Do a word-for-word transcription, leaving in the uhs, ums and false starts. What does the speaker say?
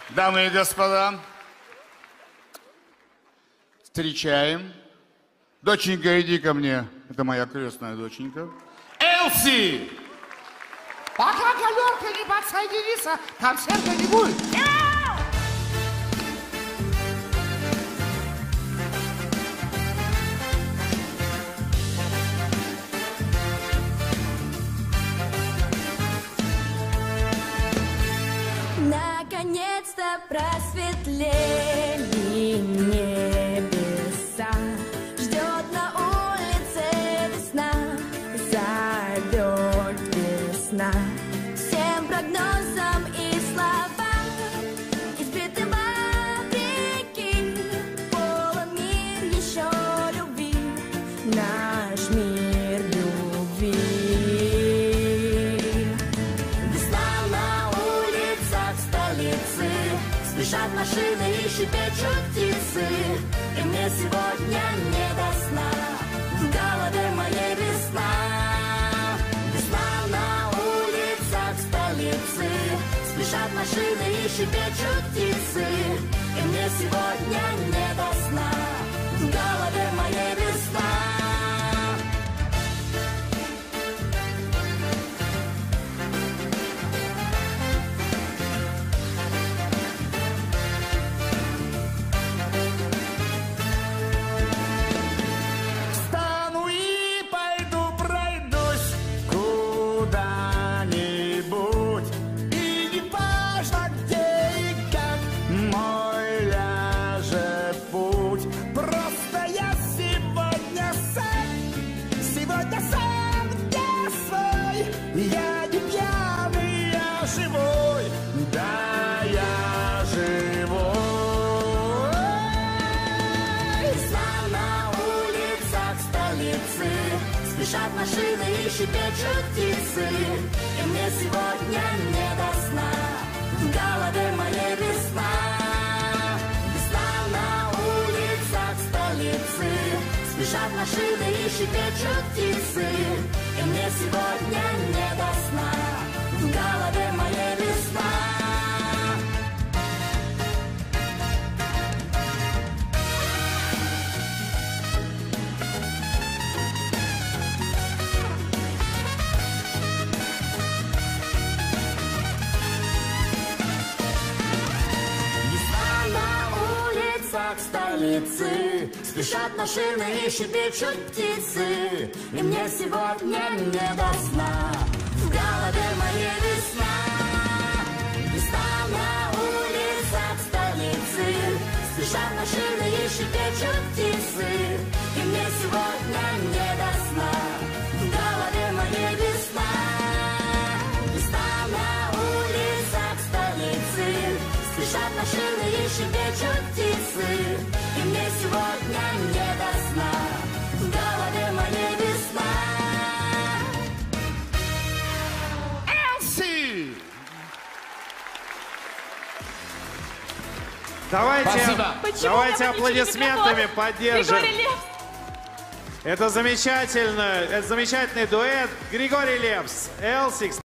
Дамы и господа, встречаем. Доченька, иди ко мне. Это моя крестная доченька. Элси! Пока галерка не подсоединится, концерта не будет. Наконец-то просветлели небеса, ждет на улице весна, зовет весна. Всем прогнозам и словам избиты вопреки, полон мир еще любви, наш мир любви. Спешат машины и щебечут птицы, и мне сегодня не до сна, в голове моей весна. Весна на улицах столицы, спешат машины и щебечут птицы, и мне сегодня не до сна, в голове моей весна. Я не пьяный, я живой, да, я живой. Весна на улицах столицы, спешат машины и щебечут птицы, и мне сегодня не до сна, в голове моей весна. Весна на улицах столицы, спешат машины и щебечут птицы, и мне сегодня не до сна, в голове моей весна. Весна на улицах столицы, спешат машины и щебечут птицы, и мне сегодня не до сна, в голове моей весна. Весна на улицах столицы, спешат машины и щебечут птицы, и мне сегодня не до сна, в голове моей весна. Весна на улицах столицы, спешат машины и щебечут птицы, и мне сегодня не до сна, в голове моей весна. Элси! Давайте, Спасибо. давайте аплодисментами поддержим. Это замечательно, это замечательный дуэт. Григорий Лепс, Элси.